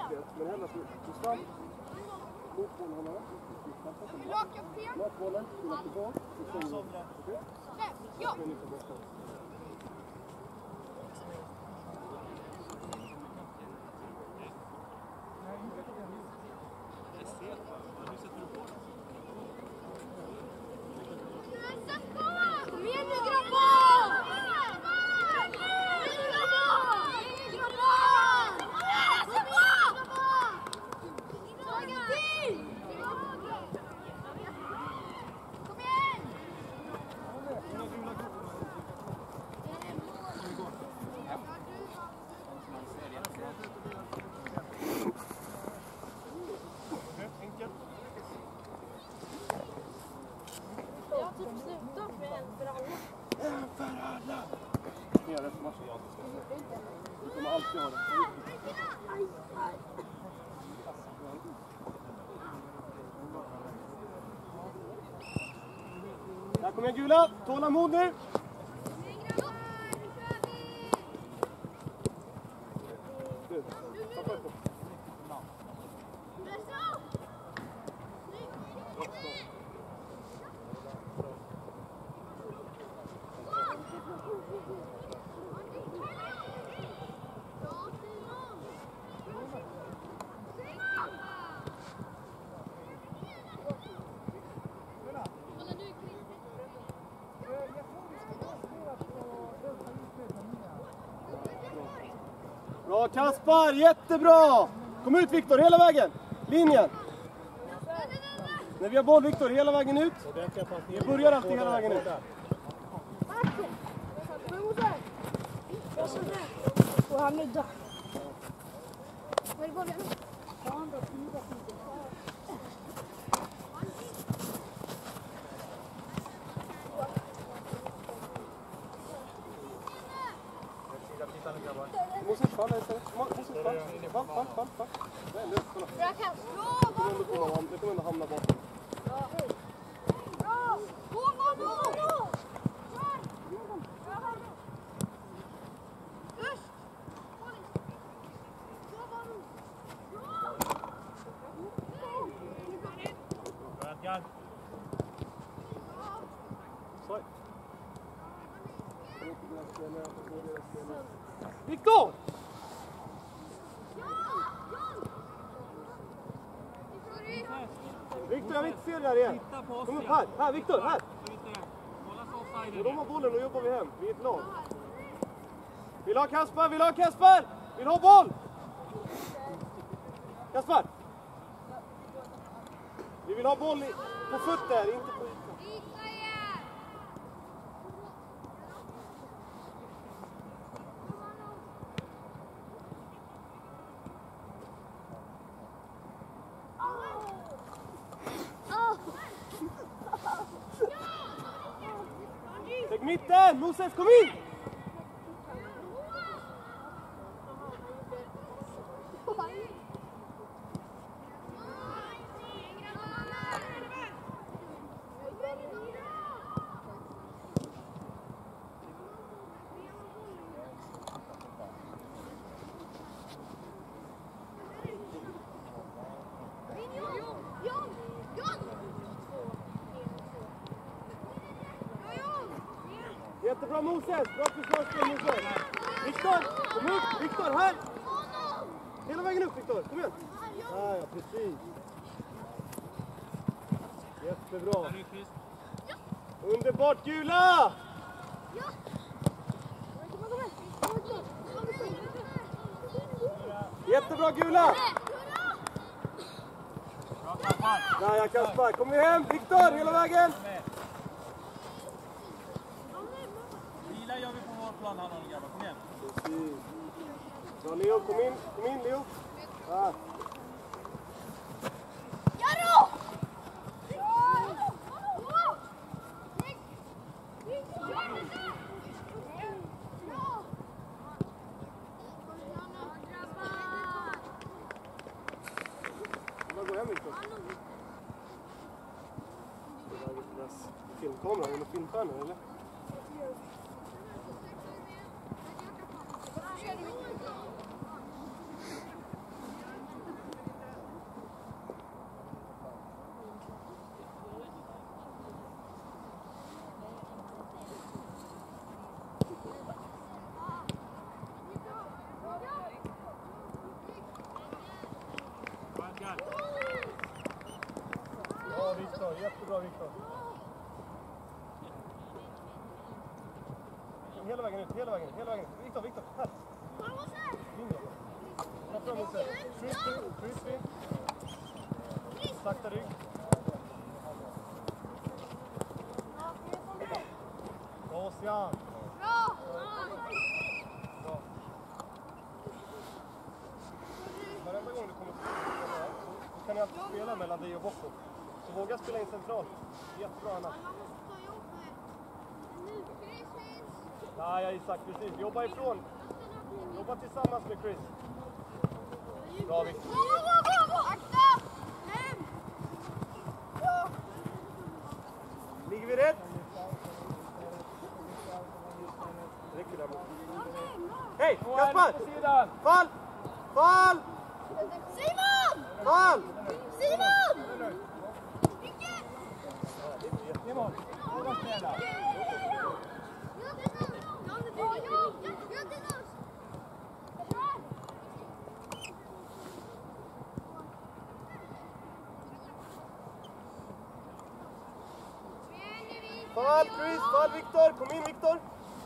det. Men hellre så fram. Mot bollen. Mot bollen. Tillbaka. Okej? Ja. Du kommer alltid ha det. Där kommer gula. Tålamod nu. Du, stoppa upp. Bra Kaspar, jättebra! Kom ut Viktor, hela vägen! Linjen! När vi har boll Viktor, hela vägen ut. Vi börjar alltid hela vägen ut. Och han är där. Måste inte falla istället. Måste inte falla. Fall. Nej, lös. Kolla. Det kommer ändå hamna bakom. Bra! Gå! Viktor! Viktor, jag vill inte se det där igen. Kom upp här. Här, Viktor, här. Och de har bollen och jobbar vi hem. Vi är ett lag. Vill ha Kaspar, Vill ha boll! Kaspar! Vi vill ha boll på fötter, inte på ytan. Lägg mitten! Moses, kom in! Jättebra Moses, bra försvarsspel Moses. Viktor, kom upp, Viktor här. Hela vägen upp Viktor, kom igen. Ja, precis. Jättebra. Underbart gula! Jättebra gula! Ja, Kaspar, kom hem Viktor, hela vägen. Gör vi på vår plan här någon grabbar, kom igen. Precis. Så Leo, kom in Leo. Ja. Jaro! Gå hem Viktor. Filmkamera, är det filmstjärnor eller? Viktor. Jättebra, Viktor. Hela vägen ut. Viktor, här. Ta fram Moses. Crispy. Sakta rygg. Ossian. Bra. Varenda gång du kommer till så kan ni alltid spela mellan dig och Bocco. Så våga spela in centralt. Jättebra annars. Ja, Isak, precis. Jobba ifrån. Jobba tillsammans med Chris. Bra, Victor. Akta! Ligger vi rätt? Räcker där mot. Hej, Kaspar! Fall! Simon! Simon, våga spela. Fall, Chris! Fall, Viktor! Kom in, Viktor!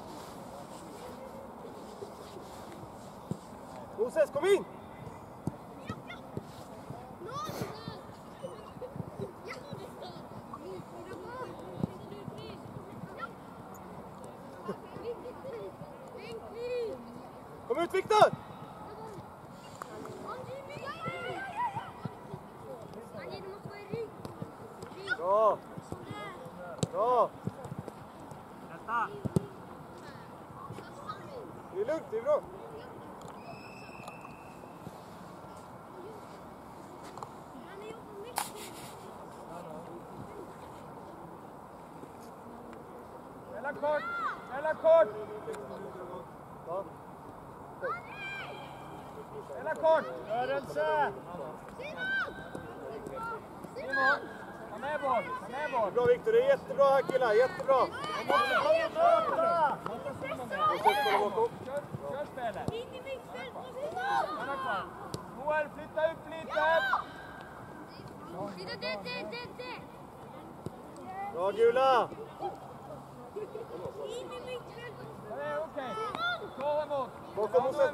Moses, kom in! Kom ut, Viktor! Bra! Bra! Nästa. Det är lugnt, det är bra. Spela kort! Ja. Spela kort! Rörelse! Simon! Ta med boll! Bra, Viktor, det är jättebra här, killar, jättebra. Kör spelet! Moel, flytta upp lite! Bra, Gula! Det är okej. Gå emot. Bakom Moses!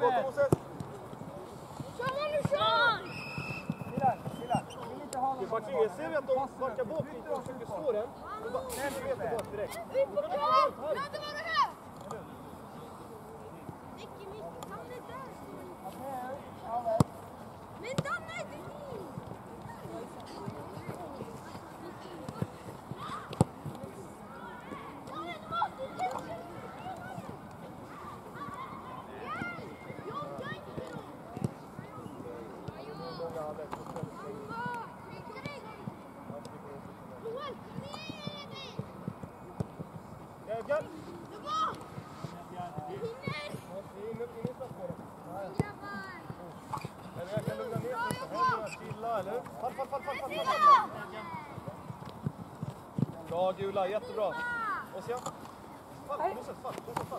Killar. Vill inte ha någon. Jag ser att de backar bort lite och försöker slå den. Nu vet jag bort direkt. Men Danne! Jävlar! Jag kan lugna ner sig. Chilla, eller? Fall. Bra, Gula, jättebra. Och så fall, Moses, fall.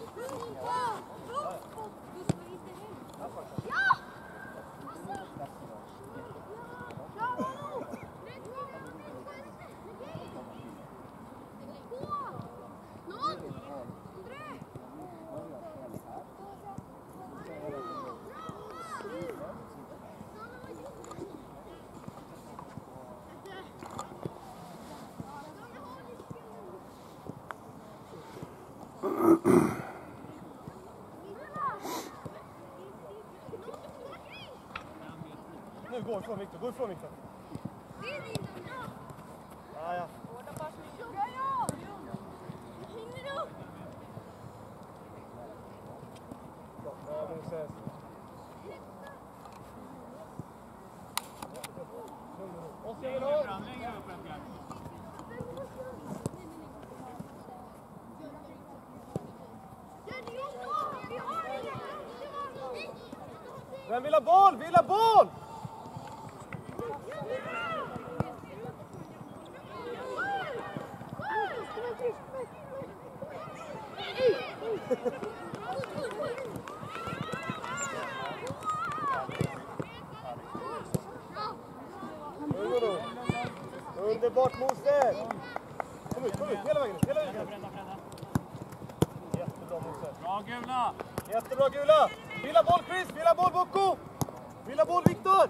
Nu, gå ifrån Viktor. Ja. Bra, Moses. Och så vill ha. Vem vill ha boll? Underbart Mose! Kom ut, hela vägen, hela vägen! Jättebra Mose! Bra Gula! Jättebra Gula! Villa boll Chris, villa boll Bocco! Villa boll Viktor!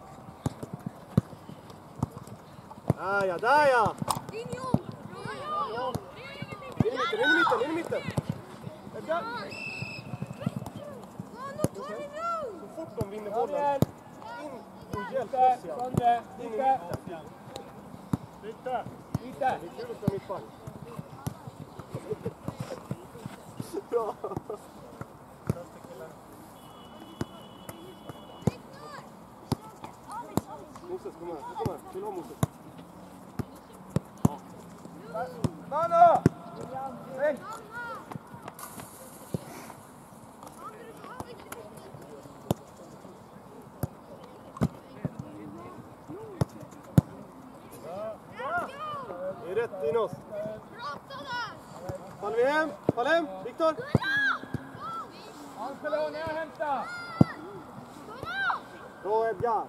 Ja, där ja! In i mitten! Edgar! Så fort de vinner bollen, in och hjälp oss ja! In i mitten! Lite! Det är kul att spela mittback. Bra! Moses, kom här. Vill ha Moses. Mano! Hej! Det är rätt in oss. Fall vi hem. Fall hem. Viktor. Angelo, ner och hämta! Bra Edgar.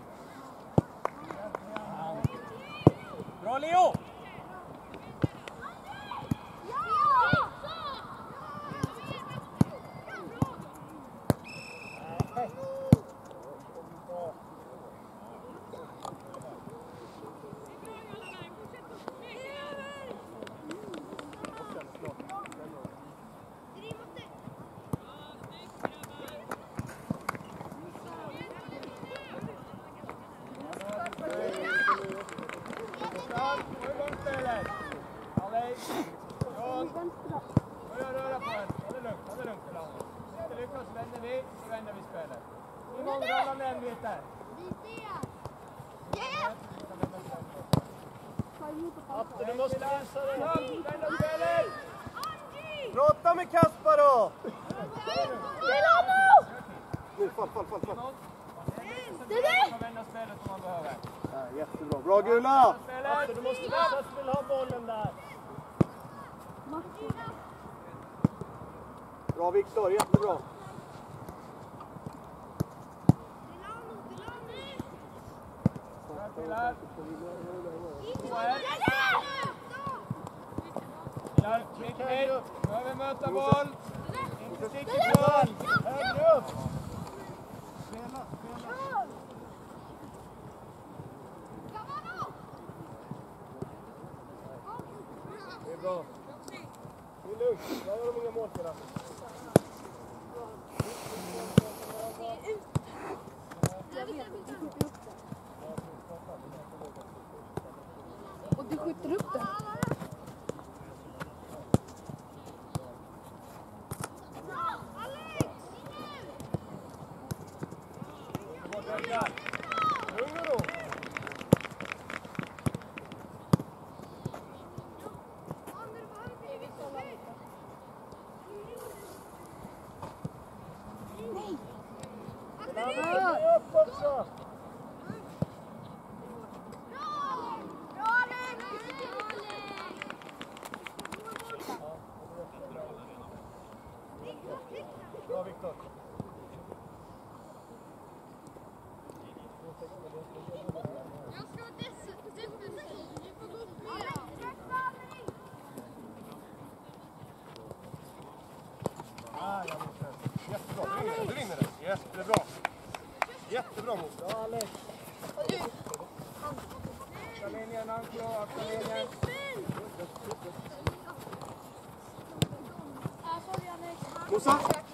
Bra Leo! Du måste visa det. Prata med Kaspar då! Nu, fall. Ja, jättebra. Bra Gula! Du måste visa att du vill ha bollen där. Bra Viktor, jättebra. Behöver möta boll. Inte stick i boll. Högre upp. Spela. Det är bra. Det är lugnt. Där gör de inga mål för det. Och du skjuter upp den. Lugn nu då. Upp också. Bra Viktor. Jättebra, du vinner det. Jättebra. Jättebra mot. Bra Alex. Akta linjen, Angelo, akta linjen. Musa.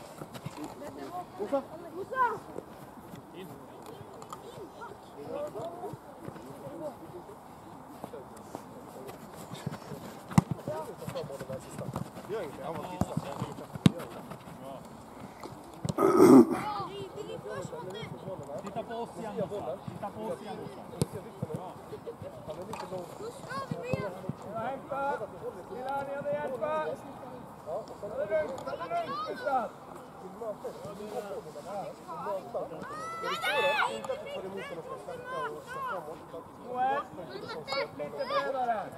Gör inte, han var sista. Titta på oss igen. Hämta! Lilla ner och hjälpa! Det är lugnt, Gustav! Joel, lite bredare!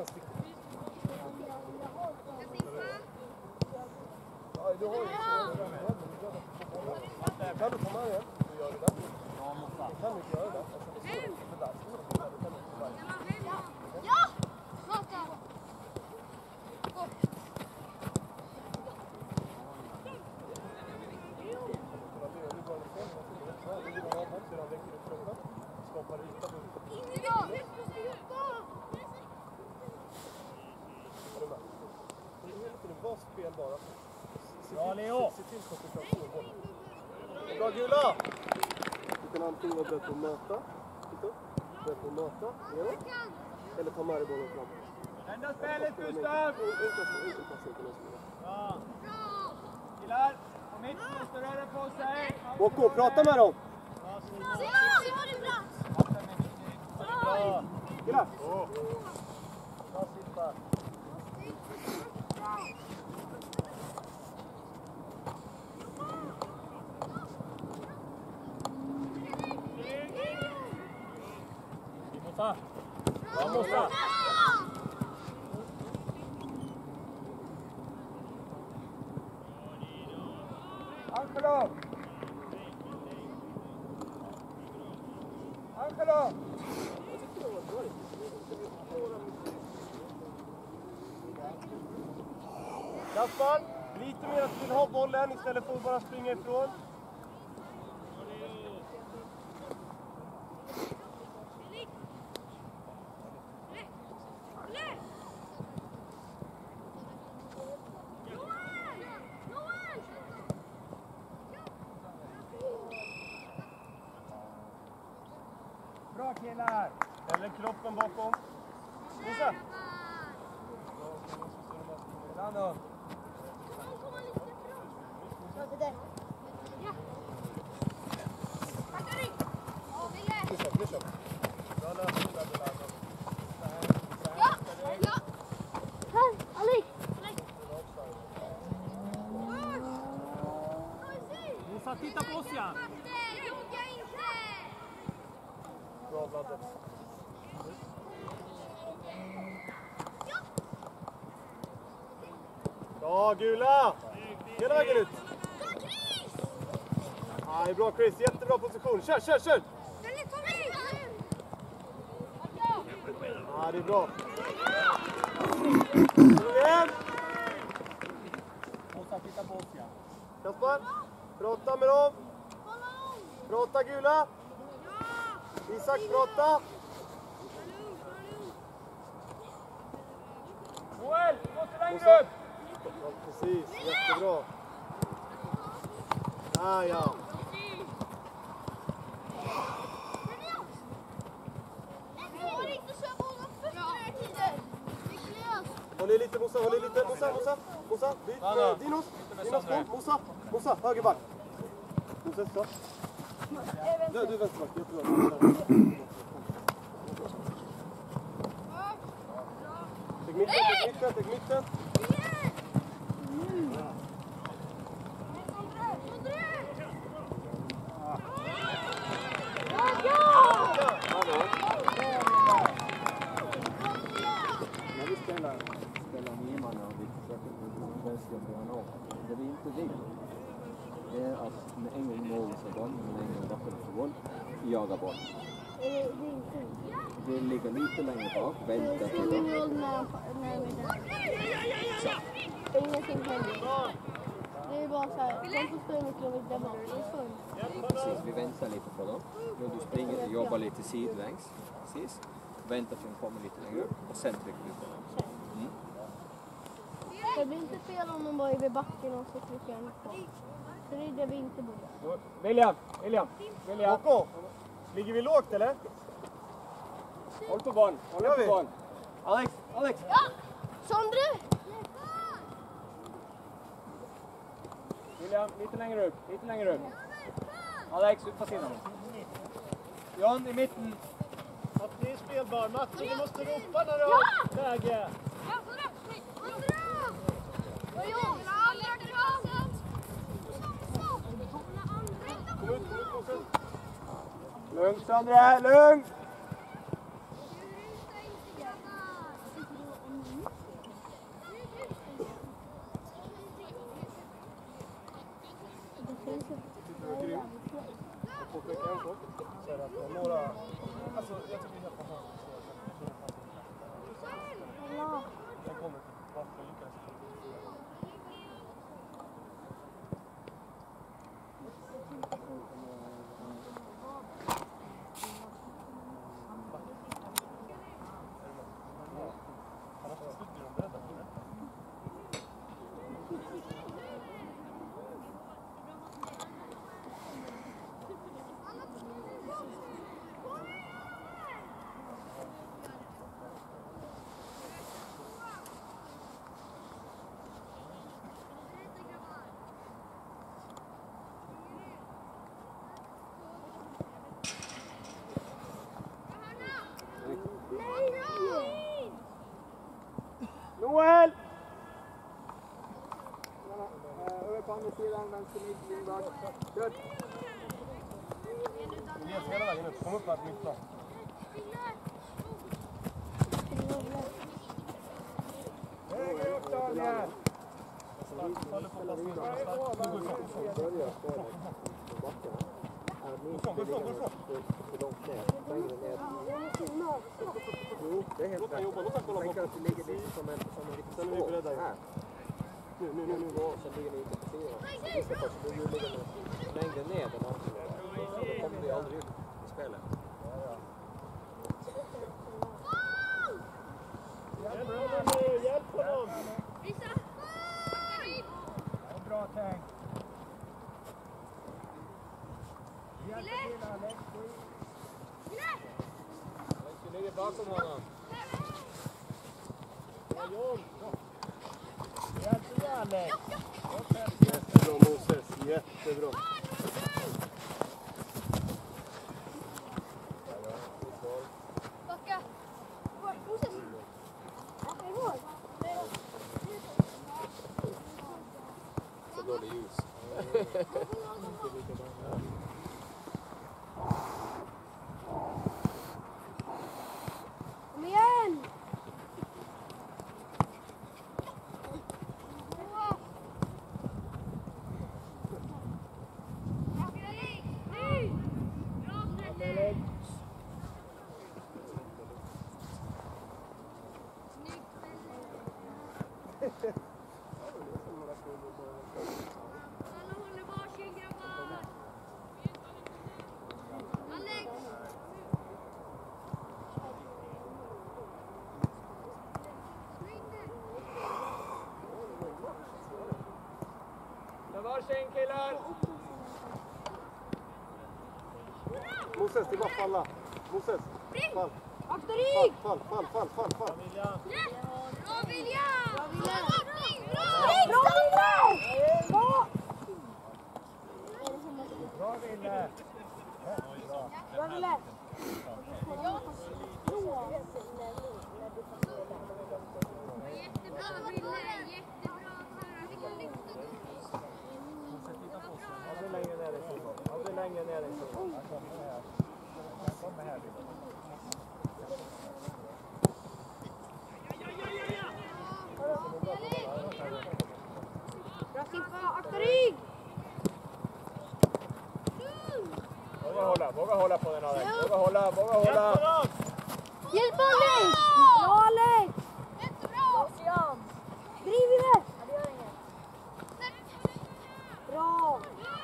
Kan du komma igen? Du gör det där. Kan du inte göra det? Ja! Bra, Leo! Bra, Gula! Du kan antingen vara bättre på att möta. Bättre på att möta. Eller ta med dig bollen fram. Vända spelet, Gustav! Bra! Killar, på mitten måste röra på sig. Bocco, prata med dem! Bra! Killar! Bra, Simpa! Mossa! Bra, Mossa! Angelo! Angelo! Kaspar, lite mer att du vill ha bollen istället för att bara springa ifrån. Bra killar! Ställer kroppen bakom. Musa! Lando! Bra lösning där, Lando. Mossa, titta på oss ja! Bra, Vladde. Bra, Gula! Hela vägen ut! Ja, bra Chris, jättebra position. Kör, kör, kör! Ja, det är bra. Igen! Mossa, titta på oss ja! Kaspar, prata med dem. Prata, Gula. Isak, prata. Joel, gå till längre upp! Ja, precis, jättebra. Ah, ja. Håll i lite, Mossa, håll i lite. Mossa, byt. Dinos, Mossa, högerback. Mossa, så. Du är vänsterback, jättebra. Täck mitten. När vi spelar Niemann och vi försöker börja det vi inte vill är att med en gång mål så boll, med en gång bakom för boll, jaga boll. Det ligger lite längre bak, vänta till dem. Ingenting händer. Det är bara så här, de får springa kilometer bak. Det är fullt. Precis, vi väntar lite på dem. Då du springer och jobbar lite sidlängs. Precis. Väntar för att komma lite längre upp och sen trycker du på dem. Det blir inte fel om de bara är vid backen och så trycker jag på. Så det är det vi inte borde. William! Bocco, ligger vi lågt eller? Håll på barn! Alex! Ja! Sondre! William, lite längre upp. Alex, ut på sidan. John, i mitten. Mats, det är spelbar. Mats, du måste ropa när du har läge. Lugnt Sondre, lugnt! vänster mittback. Kör! Elias hela vägen upp. Kom upp här på mittplan. Högre upp Daniel! Faller på plats. Gå ifrån. För långt ner. Längre ner. Jo, det är helt rätt. Tänk att det ligger lite som en liten skål här. Nu. Så ligger ni inte på sidan. Vissa först, då ligger ni längre ner än andra. Då kommer vi aldrig ut i spelet. Hjälp honom! Bra tänk. Hjälp till Alex. Du ligger bakom honom. Hjälp till Alex. Jättebra Moses, jättebra. Backa! Moses! Är det mål? Så dålig ljus. Kom igen! Varsin killar! Moses, det är bara falla. Moses, fall. Aktorik! Fall. Bra William! Bra William! Bra Ville! Bra Wille! Jättebra Wille, jättebra. Aldrig längre ner dig. Kom här. Bra Simpa! Aktorik! Våga hålla på den Alex. Våga hålla. Hjälp Alex! Bra Alex! Jättebra! Driv i det! Ja, det gör inget. Bra!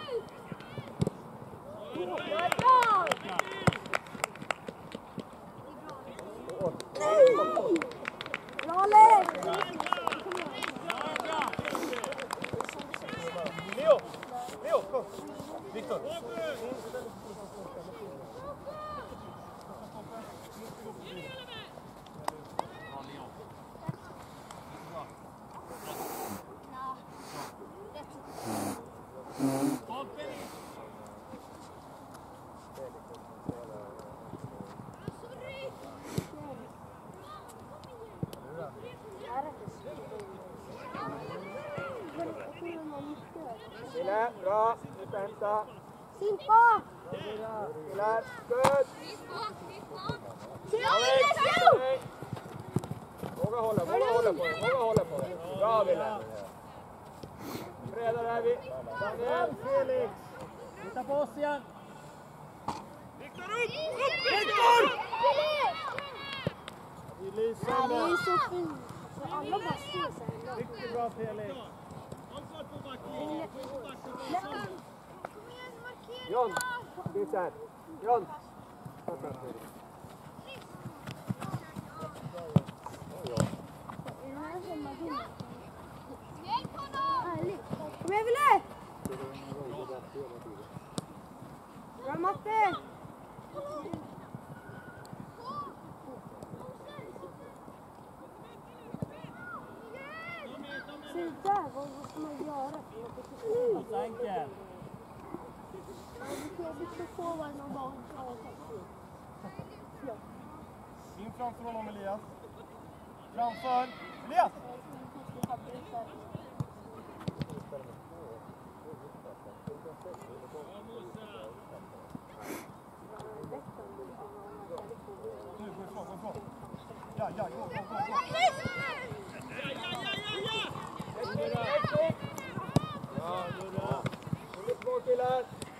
Bra! Bra Alex! Leo, kom. Viktor. Ville, bra. Du ska hämta. Simpa! Killar, good. Alex! Våga hålla på den. Bra Ville. Breda där vi. Daniel, Felix. Titta på oss igen. Viktor, upp! Ja, det är så fint. Så alla bara står Riktigt bra Felix. John, det här. John. Kom igen Wille! Bra Matte! Se där, vad ska man göra? Enkelt. Vi ska få varje någon dag. In framför honom Elias. Framför. Elias! Små killar.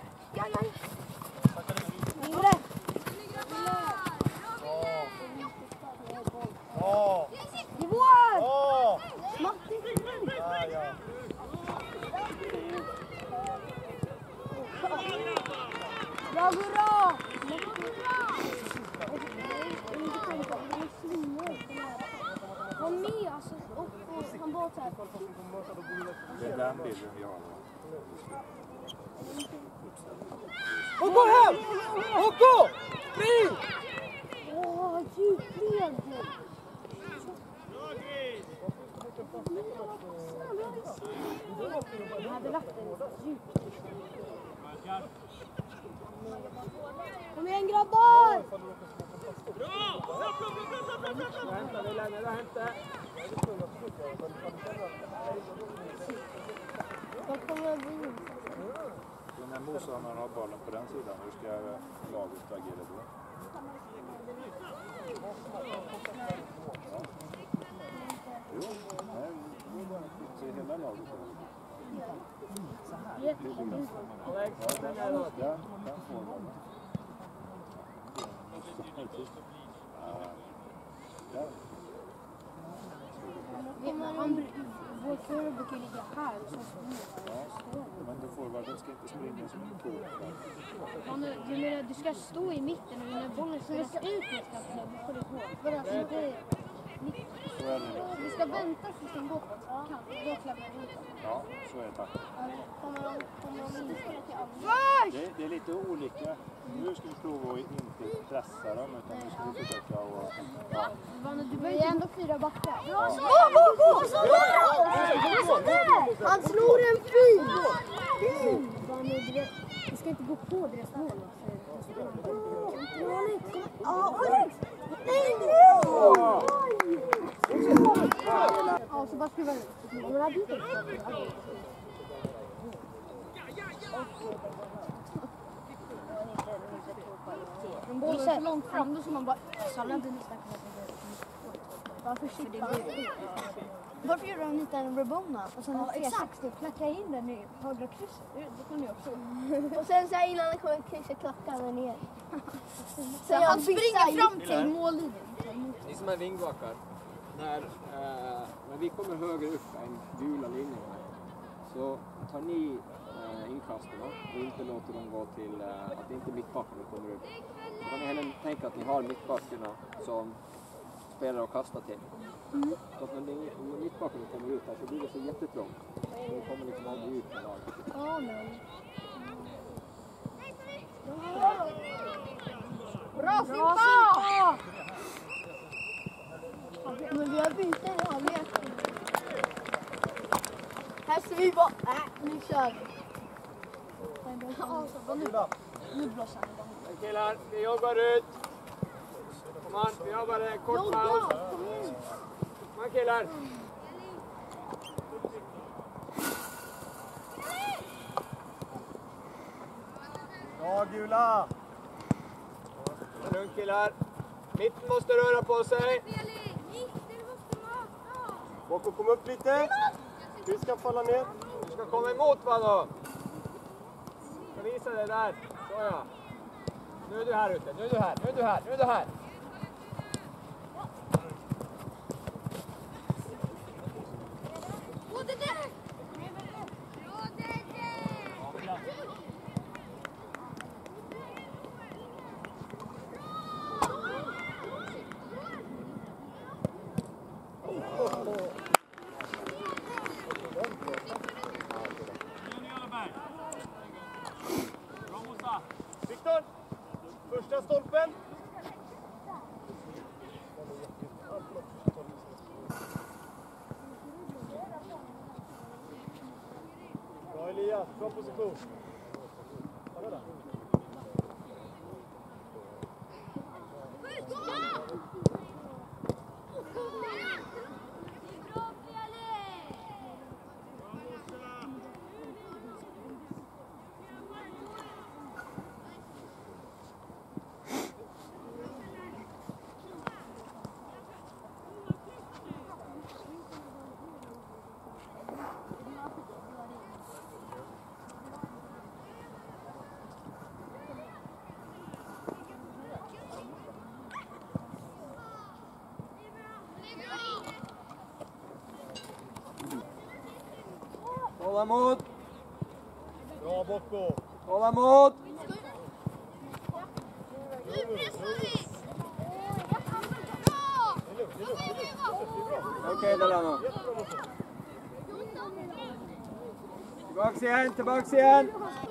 Bra, hurra! Var med alltså, och han var så här. Det är den bilden vi har. Och gå hem! Och gå! Spring! Åh, djupled! Jag hade lagt den djupt. Kom igen grabbar! Hämta Wille, nu hämta. Vad kommer det bli? När motståndaren har bollen på den sidan, hur ska laget agera då? Jo, nej, se hela laget. Alex, den är då. Den får man. Vår förare brukar ligga här. Men då forwarden ska inte springa som en ko. Du ska stå i mitten och när bollen slås ut får du gå. För att inte... Vi ska vänta tills de går på kant. Då klappar vi ut dem. Ja, så är det. Kommer de inte till andra? Det är lite olika. Nu ska vi prova att inte pressa dem, utan nu ska vi försöka att... Vi är ändå 4 backar. Ja. Han slår en fin! Vi ska inte gå på deras mål. Alex! Nej! Ja, så bara skruva ut. Men bollen är så långt fram då som man bara... Varför gör de inte en Rabona? Och sen exakt, klacka in den i högra krysset. Det kan du också. Och sen så här innan den kommer krysset klacka den ner. Så han springer fram till mållinjen. Ni som är vingbackar, när vi kommer högre upp än gula linjen här, så tar ni inkasten och inte låter dem gå till att inte mittbackarna kommer upp. Så kan ni heller tänka att ni har mittbackarna som spelar och kastar till. Så att när mittbackarna kommer ut här så blir det så jättetrångt. De kommer liksom aldrig ut med laget. Ja, men... Bra Simpa! Men vi har bytt i halvlek. Här ser vi bara... Nu kör vi. Nu blåser han. Killar, vi jobbar ut. Kom on, vi jobbar en kort paus. Kom on killar. Ja, gula! Lugn killar. Mitten måste röra på sig. Boko, kom upp lite. Vi ska falla ner. Du ska komma emot va då. Jag ska visa dig där. Så ja. Nu är du här ute. Nu är du här. Nu är du här. Nu är du här. Viktor! Första stolpen. Bra Elias, bra position. Hålla emot! Bra Bocco! Hålla emot! Okej, Delano. Tillbaks igen!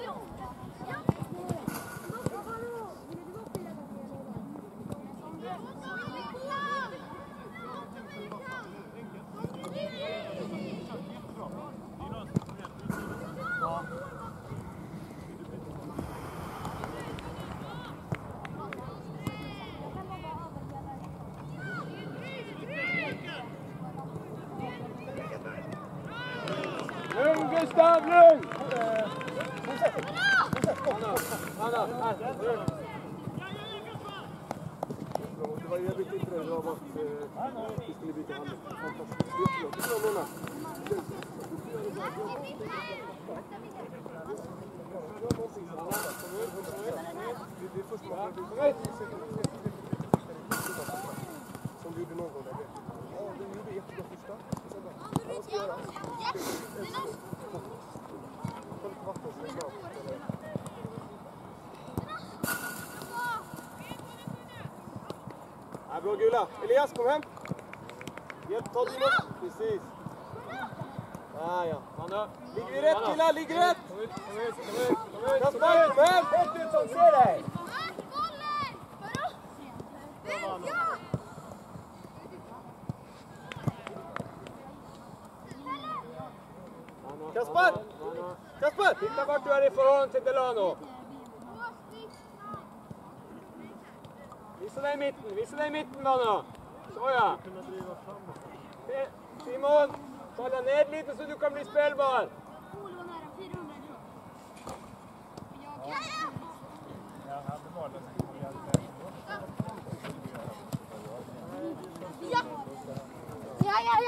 Lugn Gustav, lugn! Anna, här. Det var jävligt inte bra att vi skulle byta hand. Fantastiskt. Jättebra. Luna. Det är först man som vi gjorde någon gång. Ja, vi gjorde jättebra första. Vad ska jag göra? Ta lite vatten så det är bra. Ja, bra Gula. Elias, kom hem. Hjälp, ta Dino. Precis. Ja. Ligger vi rätt killar, ligger rätt. Kom ut. Kasper, kom hem. Helt ut som ser dig! Kasper! Titta vart du är i förhållande till Delano. Visa dig i mitten Delano. Så ja. Simon, falla ned lite så du kan bli spelbar. Ja.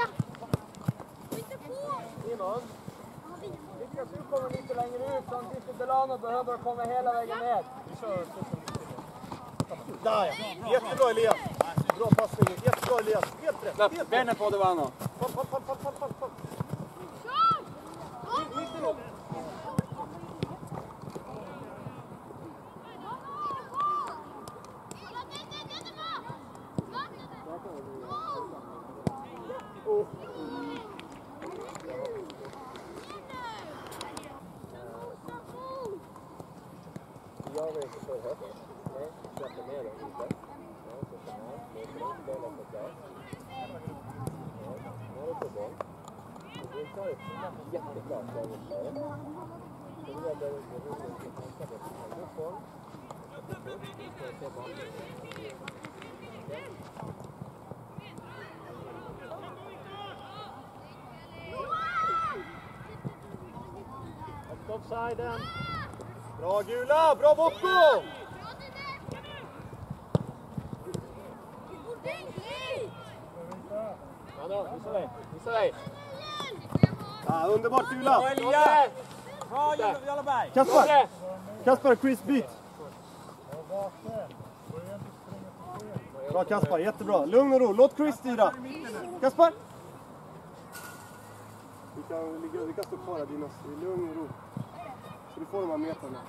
Simon, lyckas du komma lite längre ut så att inte Delano behöver komma hela vägen ner. Där ja. Jättebra Elias. Bra passning. Jättebra Elias. Helt rätt. Benen på Delano. Fall. Mitten upp. Jag vill inte för högt. Nej, släpper ner dem lite. Ja, så kan man. Låter dem spela på plats. Ja, nu är det på gång. Det tar ett jättebra slagutförare. Så vill jag börja med roligt att tänka på sin uppform. Offsiden. Bra Gula, bra Bocco! Visa dig. Ja, underbart Gula! Bra Jarlberg. Kasper, Chris byt. Bra Kasper, jättebra. Lugn och ro, låt Chris styra. Kasper! Vi kan stå kvar här Dinas, i lugn och ro. Så du får de här metrarna.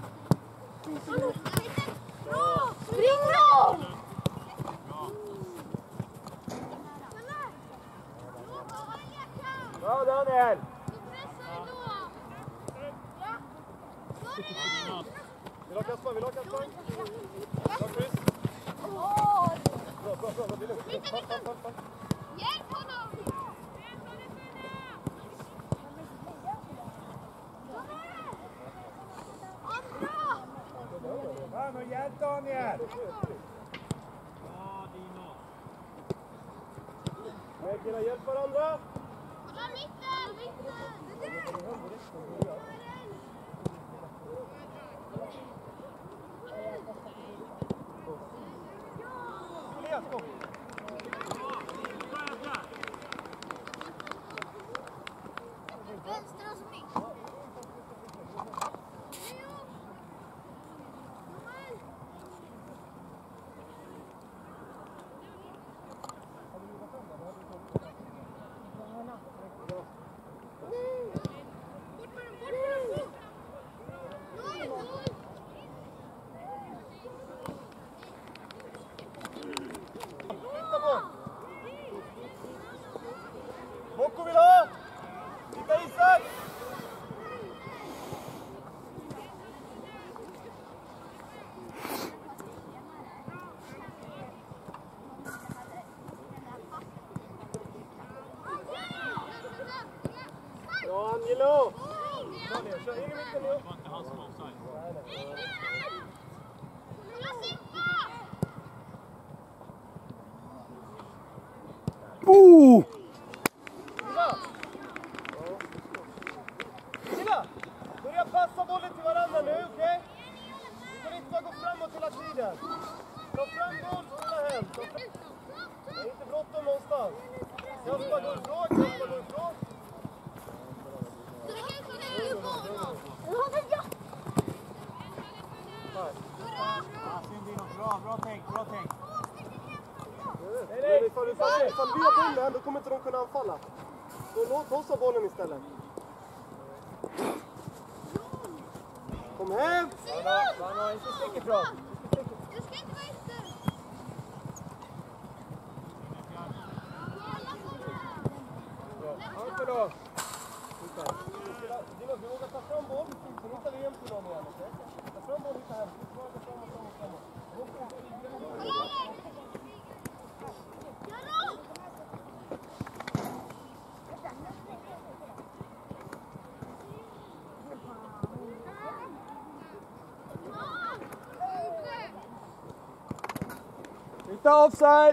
Spring då! Bra Daniel. Vill ha Kasper? Vill ha Chris? Bra. Det är lugnt. Fall. Hjälp honom! Hjälp Daniel. Killar, hjälp varandra. Mitten! Elias, kom. Vänster och spring! Gillo! Kör in i mitten nu. Gilla! Börja passa bollen till varandra nu, okej? Du får inte bara gå framåt hela tiden. Ta fram boll, spela hem. Det är inte bråttom någonstans. Jasper går ifrån, Jasper går ifrån. Bra tänk. Nej, ifall vi har bollen, då kommer inte de kunna anfalla. Så låt oss ha bollen istället. Kom hem! Vanna, inte stick ifrån. Du ska inte vara ute. Anke då. Dino, du vågar ta fram boll. Så hittar vi hem till någon igen, okej? Ta fram boll, hitta hem. Du vågar framåt. Hitta offside!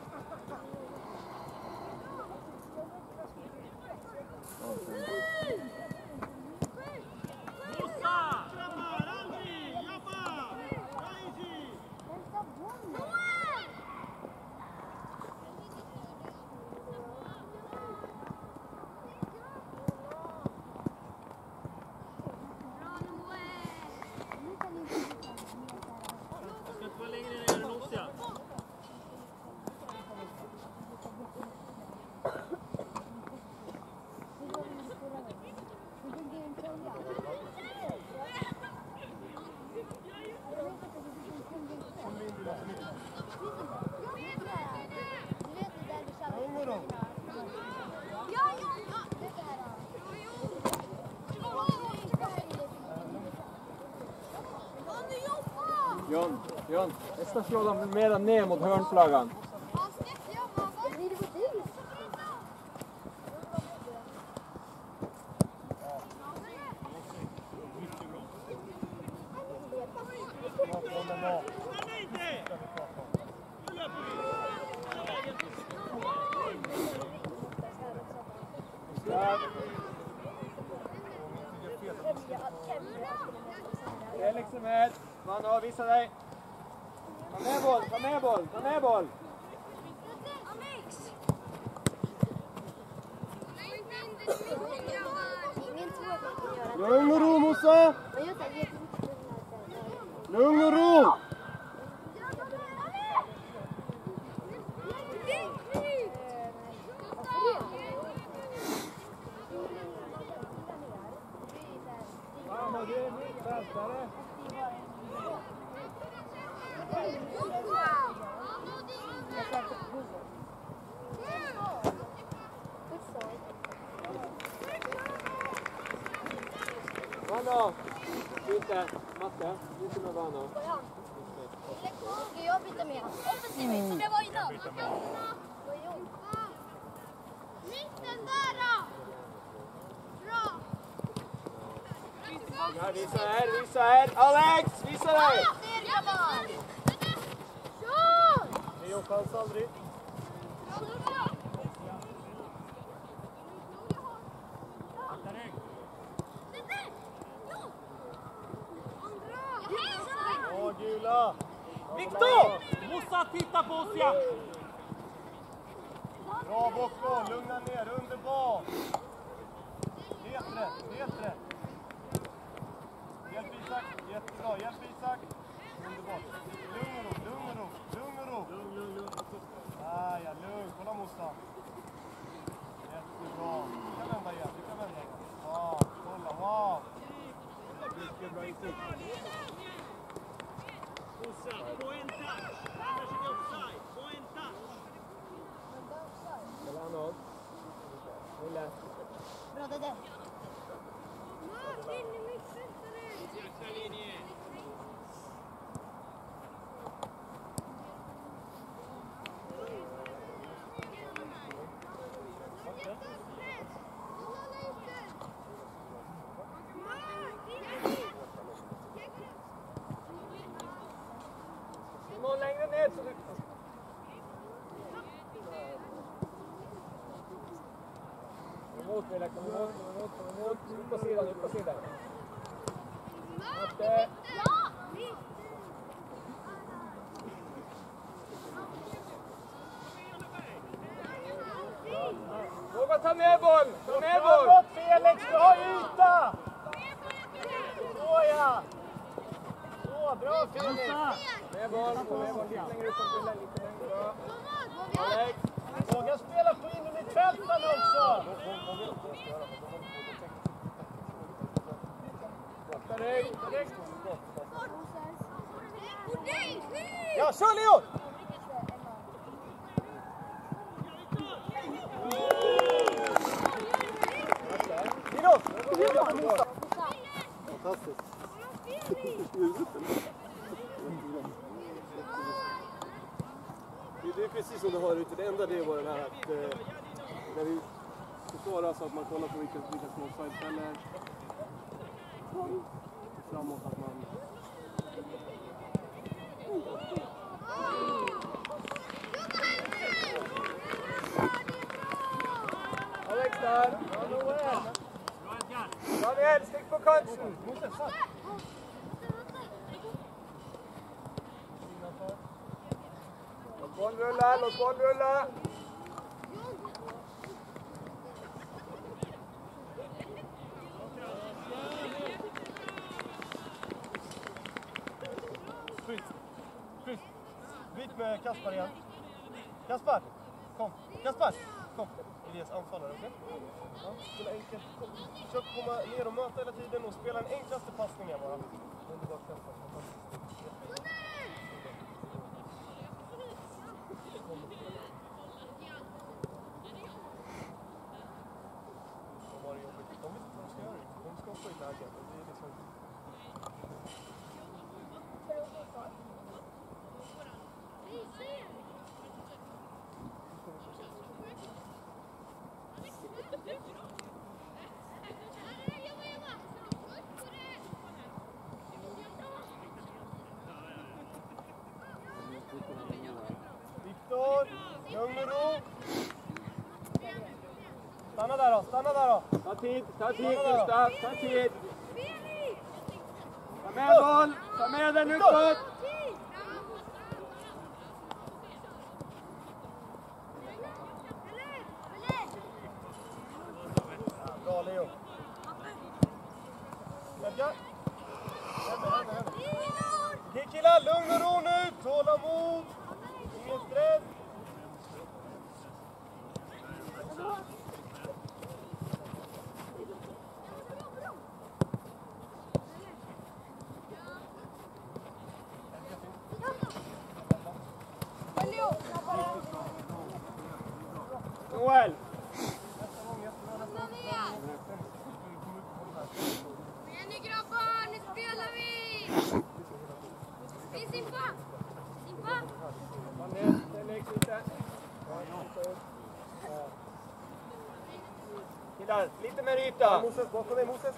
John, jag ska slå dem mera ner mot hörnflaggan. Felix är med. Vanna, visa dig. Ta med boll. Lugn och ro, Mossa! Lugn och ro! Mamma, du är mittfältare. Vanna, byte. Matte, byte med Vanna. Ska jag byta med han? Offensivt som jag var innan. Mitten där då! Bra! Ja, visa här. Alex, visa dig! Leo chans aldrig. Åh, gula! Viktor! Mossa, titta på oss, ja! Bra Bocco, lugna ner, underbart! Helt rätt. Hjälp Isak, jättebra, hjälp Isak. Underbart. Lugn och ro. Ja, lugn. Kolla Mossa. Jättebra. Vi kan vända igen. Ja, kolla, wow. Mycket bra insats. Mossa, på en touch. Annars är det offside. På en touch. Kolla Arnold. Lille. Bra, det där. Jäkla linje. Simon, längre ner så du... Emot Milla, kom emot. Upp på sidan, Matte. Våga ta med boll! Framåt Felix, du har yta! Såja! Så, bra Felix! Med boll, lite längre upp och Milla, lite längre. Bra. Alex. Våga spela på in i fälten också! Direkt. Ja, kör Leo! Linus! Fantastiskt. Det är precis som du hör ute. Det enda det var den här att när vi försvarar så att man kollar på vilka små offside-ställer. Framåt att man... Alex där. Daniel, stick på kanten. Låt bollen rulla. Byt med Kaspar igen. Kaspar, kom. Kom. Elias anfallare, okej? Ja, spela enkelt. Försök komma ner och möta hela tiden och spela den enklaste passningen bara. Underbart Kaspar. De har det jobbigt. De vet inte vad de ska göra. De ska också i läget. Det är liksom... Viktor, lugn och ro. Stanna där då. Ta tid Gustav, ta tid. Ta med boll, ta med den utåt. Bra Leo. Hedja. Okej killar, lugn och ro nu. Tålamod. Ingen stress. Noel. Men nu grabbar, nu spelar vi! Simpa! Killar, lite mer yta. Moses, bakom dig Moses.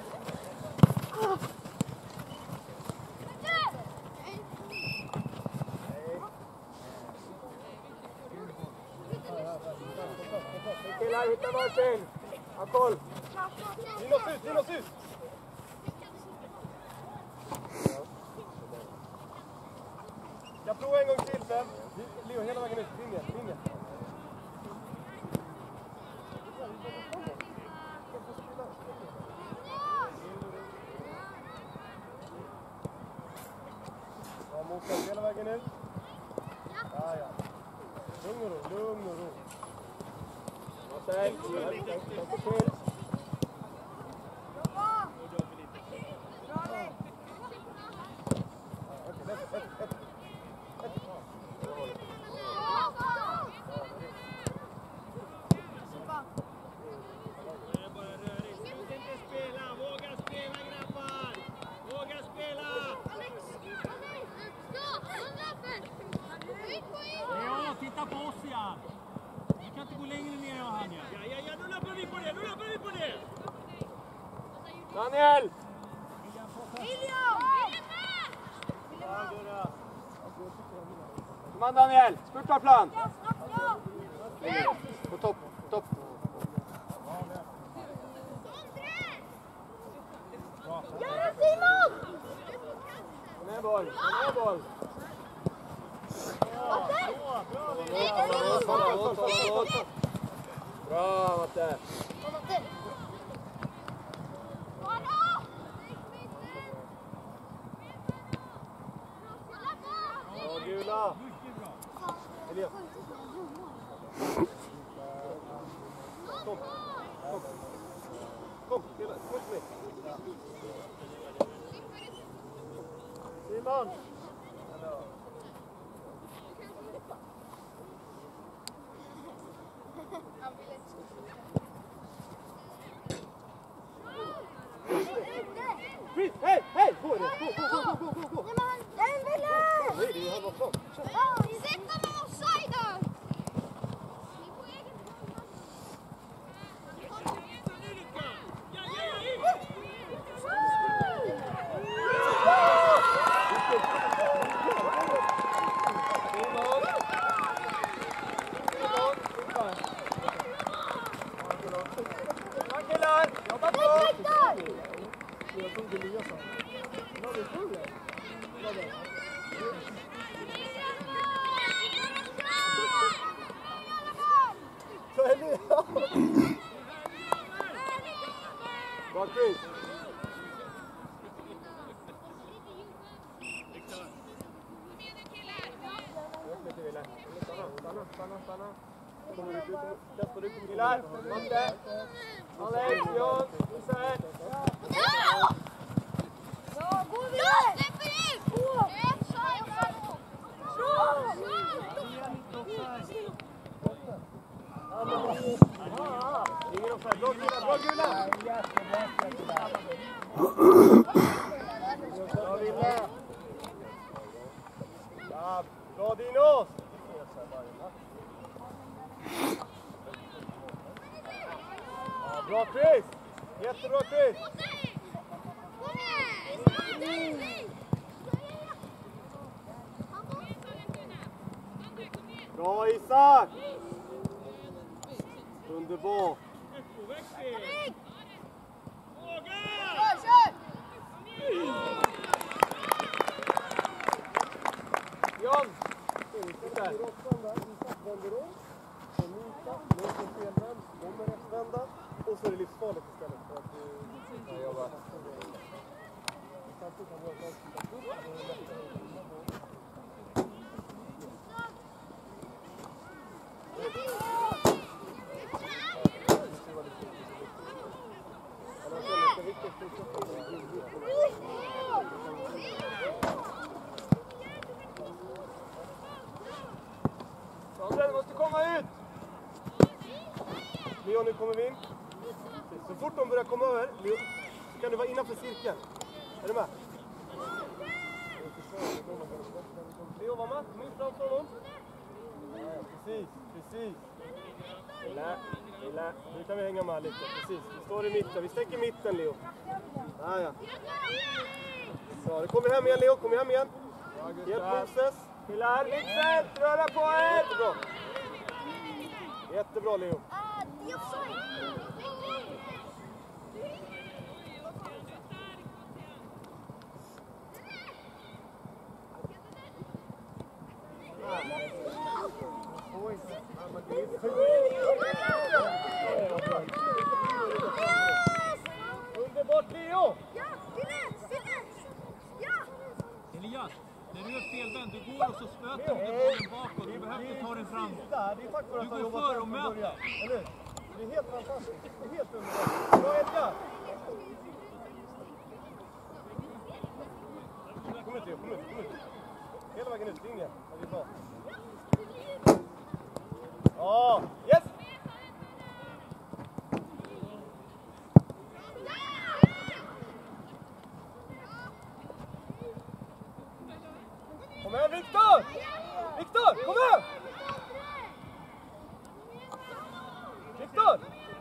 Killar, hitta varsin. Ha koll. Linus ut. Jag provar en gång till sen. Leo, hela vägen ut. Linje. Ja, Moses, hela vägen ut. Ja. Lugn och ro. Titta på oss igen. Vi kan inte gå längre ner än han. Ja, nu löper vi på det. Daniel! Kom an Daniel, spurtarplan. På topp, på topp. Ja, Simon! Kom igen boll, kom igen boll. Bra Matte. Ja, gula. Elias. Kom. Kom. Kom, spela. Kom till mig. Simon. Hej, hej! Gå det! Gå! Nej, det är halva plan. Sätt dem offside då! Jag tog Elias. Ja, det tror jag. Så Elias. Bra Chris. Stanna. Kasper, du kommer killar. Matte. Alex, John, Isär. Ja! Gå vidare! Släpp ut! Ingen offside. Bra Gula! Bra Ville! Ja, bra Dinos! Ja, bra Chris! Jättebra Chris! Bra Isak! Underbart! John! Där. Isak vänder om. Och Mika, låter felvänd. Kommer rättvända. Och så är det livsfarligt istället för att du jobbar. Samtidigt har vårt lag slutat upp. Och det är lättare att vinna på. Sandra, du måste komma ut! Leo, nu kommer vi in. Så fort de börjar komma över, Leo, så kan du vara innanför cirkeln. Är du med? Leo, var med. Kom in framför honom. Precis. Lilla. Nu kan vi hänga med lite. Precis. Vi står i mitten. Vi stäcker mitten, Leo. Ja. Så, nu kommer vi hem igen, Leo. Kom hem igen. Hjälp Moses. Killar, mittfält. Röra på er. Jättebra. Jättebra, Leo. Underbart, Leo! Elias, när du är felvänd, du går och så stöter du bollen bakåt. Du behöver inte ta den fram. Det är tack vare att Du han går jobbar för och från början. möter. Eller? Det är helt fantastiskt. Det är helt underbart. Bra, Edgar! Kom ut, Leo. Kom ut. Hela vägen ut, linjen. Det är bra. Ja, yes! Kom igen, Viktor! Viktor, kom igen! Viktor!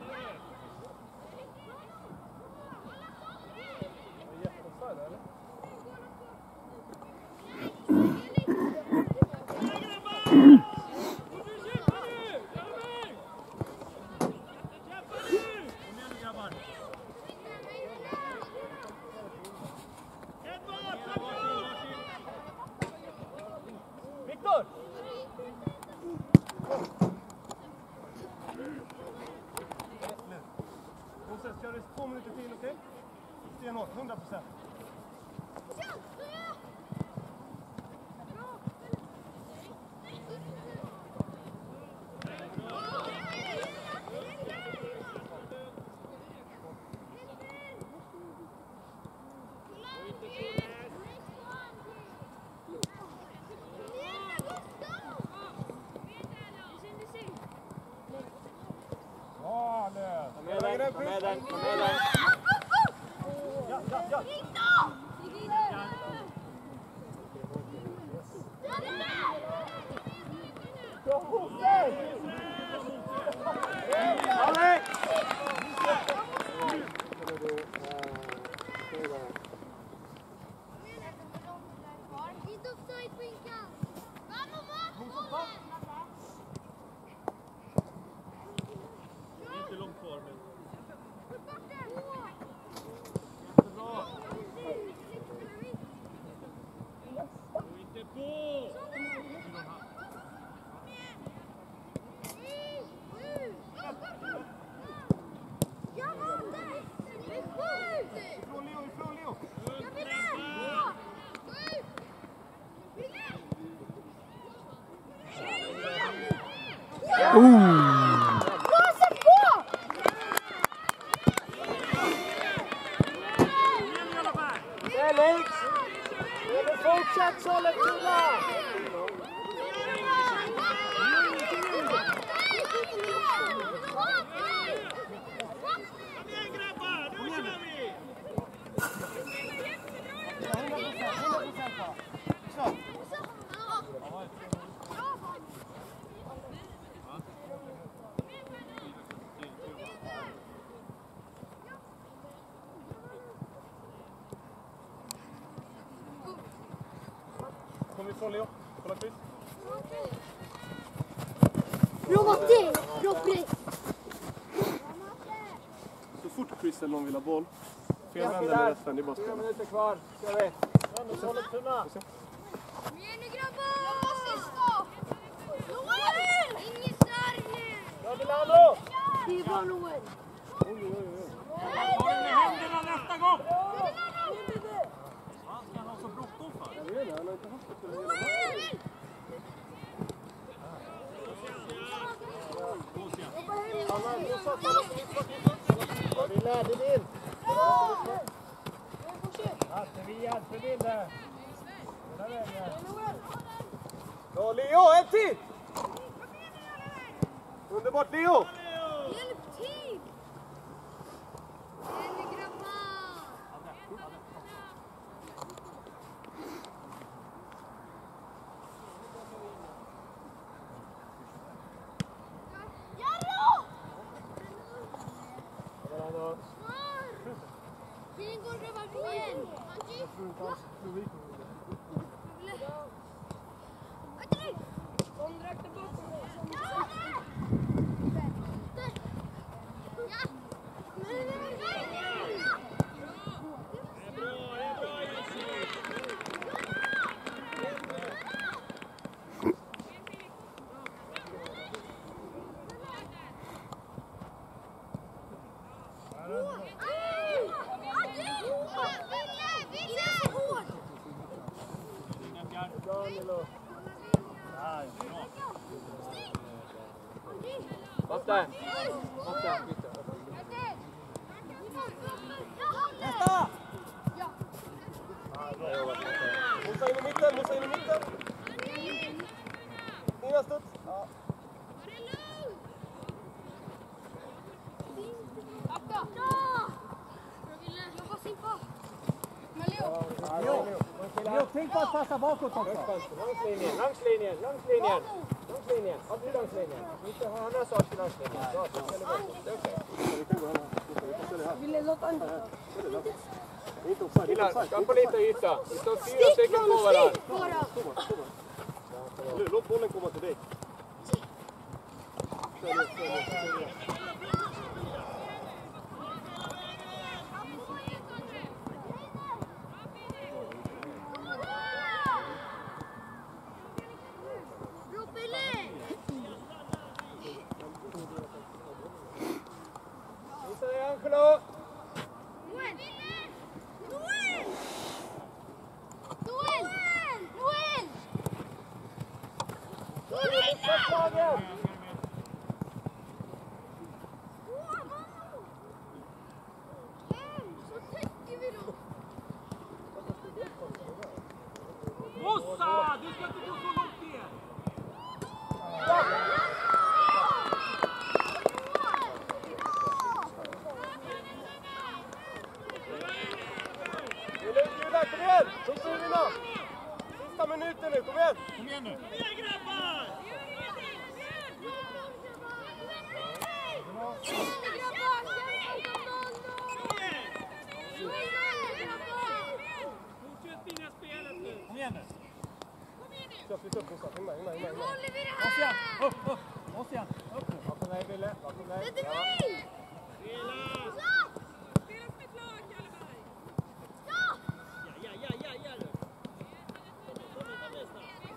Det är jätteoffside, eller? Moses, kör det 2 minuter till, okej? Stenhårt, 100%. Kom med den. Ja. Inte långt kvar men. Inte på! Ifrån Leo. Felix! Fortsätt Sollentuna! Kom igen grabbar, nu kör vi! Kom ifrån Leo. Kolla Chris. Bra Matti! Bra Chris! Så fort Chris eller någon vill ha boll. Felvänder resten, det är bara 4 spela. minuter kvar, kör vi. Sollentuna! Kom igen nu grabbar! Inget där nu! Bra Milano! Det är bra Noel! Ta den med händerna nästa gång! Vad ska han ha så bråttom för? Jag vet det, han har inte haft det för hela matchen. Vi lärde det in. Förbi där. Bra Leo, en till! Underbart Leo! Hjälp till! Kom igen nu grabbar! Tiden går grabbar, kom igen! Matte! Nästa! Mosa in i mitten. Inga studs. Ja. Leo, tänk på att passa bakåt också. Långslinjen. Upp till långslinjen. Inte ha andra saker till långslinjen. Ja, det ställer bort. Det är okej. Vi kan gå här. Ville låta en... Det är inte offside. Killar, skapa lite yta. Vi står 4 stycken på varandra. Nu, låt bollen komma till dig. Mossa! Du ska inte gå så långt ner! Julia, kom igen! Sista minuten nu, kom igen! Kom igen nu! Kom igen grabbar! Fortsätt fina spelet nu! Kom igen nu! Flytta upp Gustav, häng med. Ossian, upp! Ossian, upp nu! Bakom dig, Wille, bakom dig. Det är mig! Spela! Spela som ett lag, Kalleberg! Ja du! Kom nästa!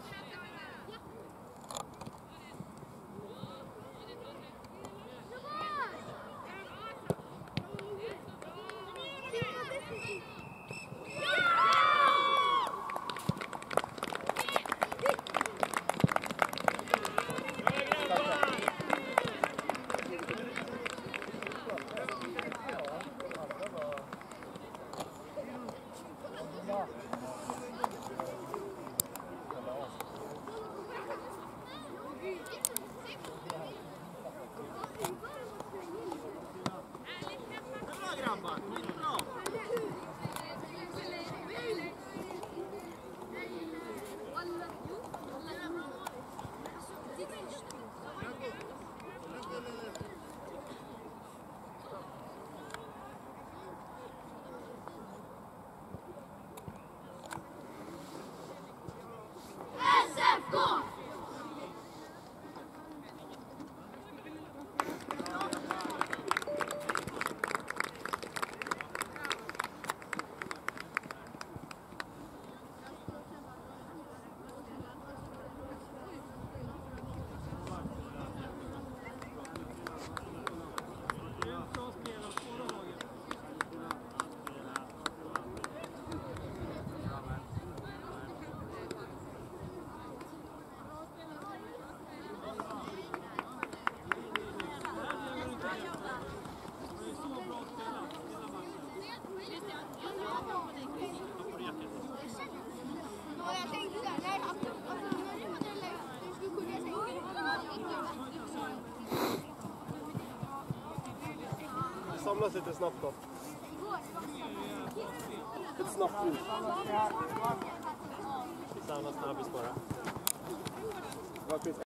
Samlas lite snabbt då. Ett snabbt ut. Samma snabbis bara.